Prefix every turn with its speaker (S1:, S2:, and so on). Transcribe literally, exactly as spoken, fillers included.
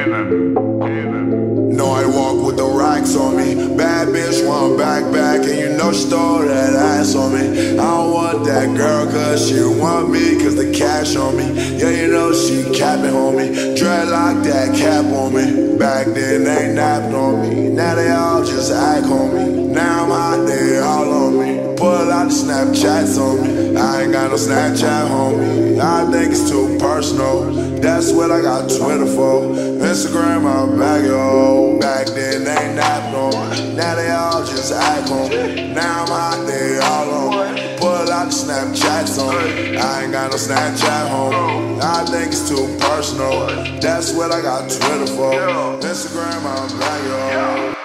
S1: Know I walk with the racks on me. Bad bitch want back back, and you know she throw that ass on me. I don't want that girl cause she want me, cause the cash on me. Yeah, you know she capping on me. Dreadlock that cap on me. Back then they napped on me. Now they all just act on me. Now I'm out there all on me. Pull out the Snapchats on me. I ain't got no Snapchat, homie. I think it's too personal. That's what I got Twitter for. Instagram, I'm back, yo. Back then they napped on me. Now they all just act on me. Now I'm out there all on me. Pull out the Snapchats on me. I ain't got no Snapchat, homie. I think it's too personal. That's what I got Twitter for. Instagram, I'm back, yo.